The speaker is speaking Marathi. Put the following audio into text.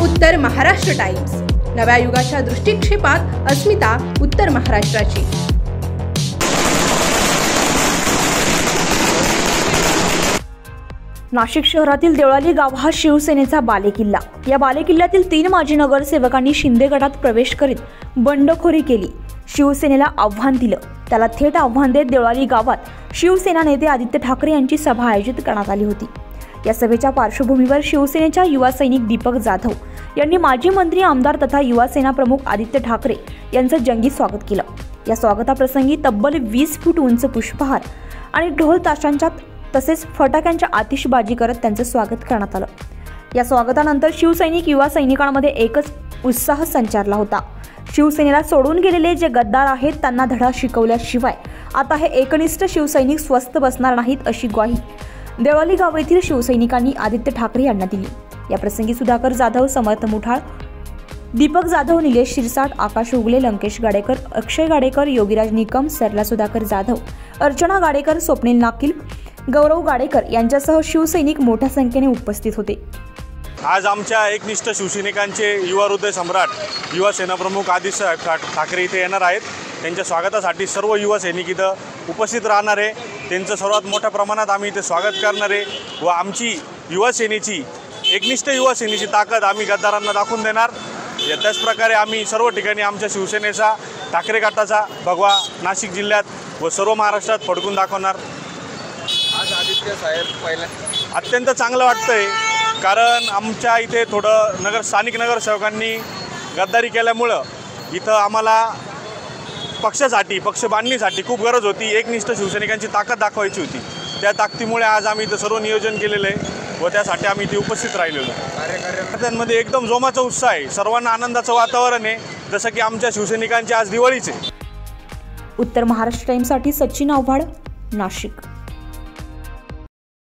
उत्तर महाराष्ट्र टाइम्स, नव्या युगाच्या दृष्टिक्षेपात अस्मिता उत्तर महाराष्ट्राची। नाशिक शहरातील देवळाली गाव हा शिवसेनेचा बालेकिल्ला। या बालेकिल्ल्यातील 3 माजी नगरसेवकांनी शिंदे गटात प्रवेश करीत बंडखोरी केली, शिवसेनेला आव्हान दिलं। त्याला थेट आव्हान देत देवळाली गावात शिवसेना नेते आदित्य ठाकरे यांची सभा आयोजित करण्यात आली होती। या सभेच्या पार्श्वभूमीवर शिवसेनेच्या युवा सैनिक दीपक जाधव यांनी माजी मंत्री, आमदार तथा युवा सेना प्रमुख आदित्य ठाकरे यांचं जंगी स्वागत केलं। या स्वागताप्रसंगी तब्बल 20 फूट उंच पुष्पहार आणि ढोल ताशांच्या तसेच फटाक्यांच्या आतिषबाजी करत त्यांचं स्वागत करण्यात आलं। या स्वागतानंतर शिवसैनिक युवा सैनिकांमध्ये एकच उत्साह संचारला होता। शिवसेनेला सोडून गेलेले जे गद्दार आहेत त्यांना धडा शिकवल्याशिवाय आता हे एकनिष्ठ शिवसैनिक स्वस्थ बसणार नाहीत, अशी ग्वाही देवळाली गाव येथील शिवसैनिकांनी आदित्य ठाकरे यांना दिली। या प्रसंगी सुधाकर जाधव, समर्थ मुठाळ, दीपक जाधव, निलेश शिरसाट, आकाश उगले, लंकेश गाडेकर, अक्षय गाडेकर, योगीराज निकम, सरला सुधाकर जाधव, अर्चना गाडेकर, स्वप्नील नाकील, गौरव गाडेकर यांच्यासह शिवसैनिक मोठ्या संख्येने उपस्थित होते। आज आमच्या एकनिष्ठ शिवसैनिकांचे युवा हृदय सम्राट युवा सेना प्रमुख आदित्य ठाकरे इथे येणार आहेत। त्यांच्या स्वागतासाठी सर्व युवा सैनिक इथं उपस्थित राहणार आहे। त्यांचं सर्वात मोठ्या प्रमाणात आम्ही इथे स्वागत करणार आहे व आमची युवा सेनेची एकनिष्ठ युवा सेनेची ताकद आम्ही गद्दारांना दाखवून देणार। त्याच प्रकारे आम्ही सर्व ठिकाणी आमच्या शिवसेनेचा, ठाकरे गटाचा भगवा नाशिक जिल्ह्यात व सर्व महाराष्ट्रात फडकून दाखवणार। आज आदित्य साहेब पहिल्या अत्यंत चांगलं वाटतंय, कारण आमच्या इथे थोडं स्थानिक नगरसेवकांनी गद्दारी केल्यामुळं इथं आम्हाला पक्षासाठी, पक्ष बांधणीसाठी खूप गरज होती। एकनिष्ठ शिवसैनिकांची ताकद दाखवायची होती। त्या ताकदीमुळे आज आम्ही इथं सर्व नियोजन केलेलं आहे व त्यासाठी आम्ही इथे उपस्थित राहिलेलो। कार्यकर्त्यांमध्ये एकदम जोमाचा उत्साह आहे, सर्वांना आनंदाचं वातावरण आहे, जसं की आमच्या शिवसैनिकांची आज दिवाळीच आहे। उत्तर महाराष्ट्र टाइम्ससाठी सचिन आव्हाड, नाशिक।